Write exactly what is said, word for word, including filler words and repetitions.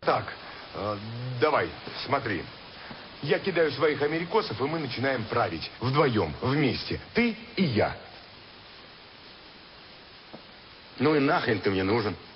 Так, э, давай, смотри. Я кидаю своих америкосов, и мы начинаем править. Вдвоем, вместе. Ты и я. Ну и нахрен ты мне нужен?